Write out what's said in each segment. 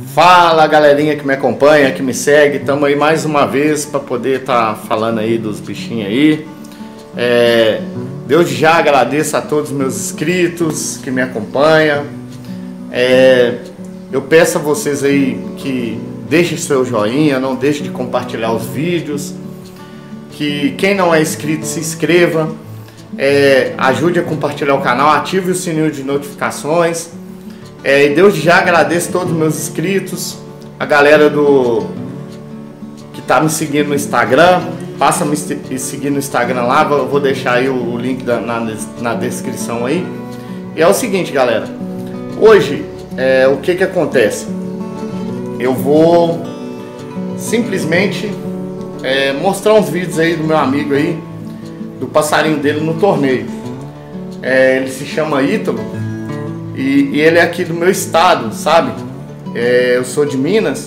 Fala galerinha que me acompanha, que me segue, estamos aí mais uma vez para poder estar falando aí dos bichinhos aí. Desde já agradeço a todos os meus inscritos que me acompanham. Eu peço a vocês aí que deixem seu joinha, não deixem de compartilhar os vídeos. Que quem não é inscrito se inscreva, ajude a compartilhar o canal, ative o sininho de notificações. E desde já agradeço a todos os meus inscritos, a galera que tá me seguindo no Instagram, passa a me seguir no Instagram lá, vou deixar aí o link na descrição aí. E é o seguinte, galera, hoje o que acontece? Eu vou simplesmente mostrar uns vídeos aí do meu amigo aí, do passarinho dele no torneio. Ele se chama Ítalo. E ele é aqui do meu estado, sabe? Eu sou de Minas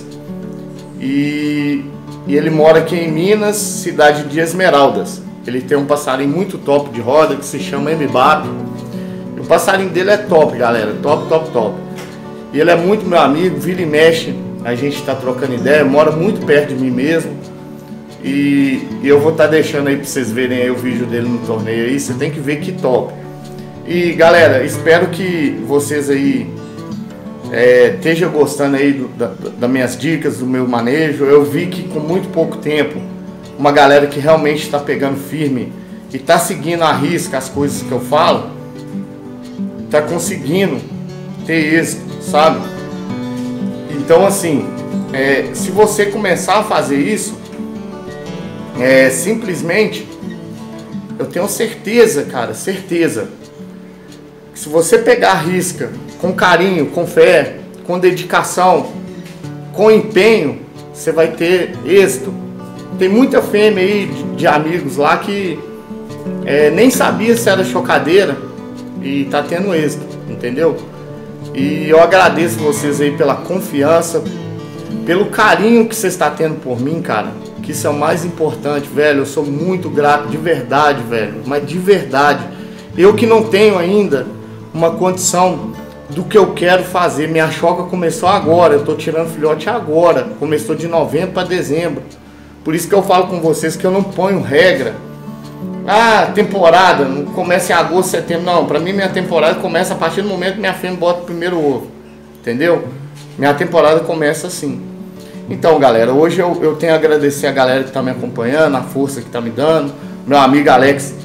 e ele mora aqui em Minas, cidade de Esmeraldas. Ele tem um passarinho muito top de roda que se chama M-Bap. E o passarinho dele é top, galera, top, top, top. E ele é muito meu amigo, vira e mexe, a gente tá trocando ideia, mora muito perto de mim mesmo. E eu vou estar deixando aí pra vocês verem aí o vídeo dele no torneio aí, você tem que ver que top. E galera, espero que vocês aí estejam gostando aí das minhas dicas, do meu manejo. Eu vi que com muito pouco tempo, uma galera que realmente está pegando firme e está seguindo à risca as coisas que eu falo, está conseguindo ter êxito, sabe? Então assim, se você começar a fazer isso, simplesmente, eu tenho certeza, cara, certeza, se você pegar a risca com carinho, com fé, com dedicação, com empenho, você vai ter êxito. Tem muita fêmea aí de amigos lá que nem sabia se era chocadeira e tá tendo êxito, entendeu? E eu agradeço vocês aí pela confiança, pelo carinho que você está tendo por mim, cara, que isso é o mais importante, velho. Eu sou muito grato, de verdade, velho, mas de verdade. Eu que não tenho ainda uma condição do que eu quero fazer. Minha choca começou agora, eu tô tirando filhote agora, começou de novembro para dezembro. Por isso que eu falo com vocês que eu não ponho regra. Temporada, não começa em agosto, setembro, não. Pra mim minha temporada começa a partir do momento que minha fêmea bota o primeiro ovo, entendeu? Minha temporada começa assim. Então galera, hoje eu tenho a agradecer a galera que tá me acompanhando, a força que tá me dando. Meu amigo Alex,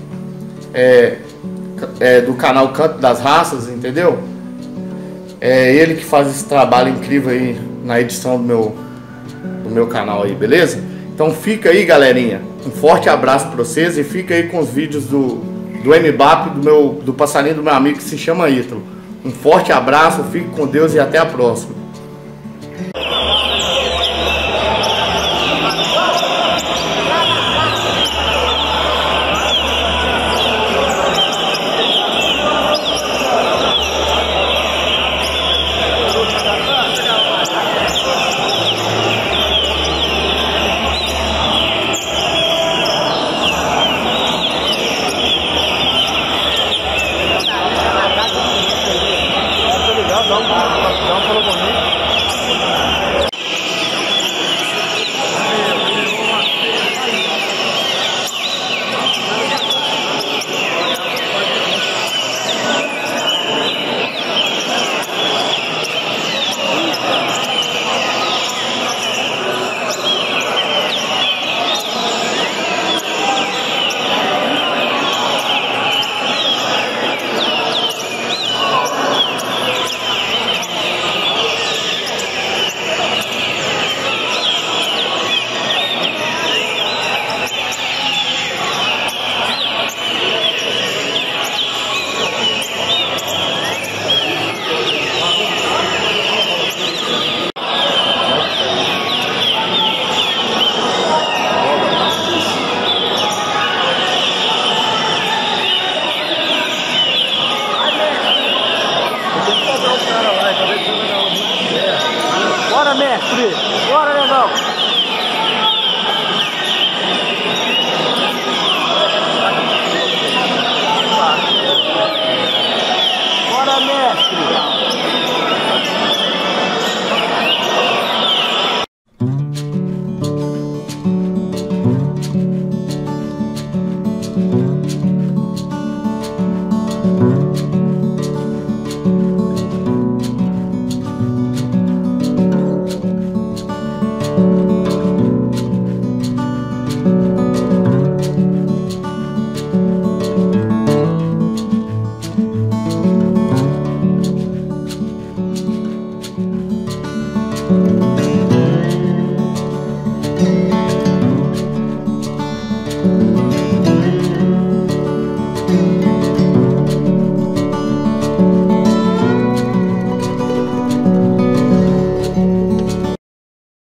do canal Canto das Raças, entendeu? Ele que faz esse trabalho incrível aí na edição do meu canal aí, beleza? Então fica aí, galerinha, um forte abraço pra vocês e fica aí com os vídeos do M-Bap, do passarinho do meu amigo que se chama Ítalo. Um forte abraço, fique com Deus e até a próxima. Bora, mestre!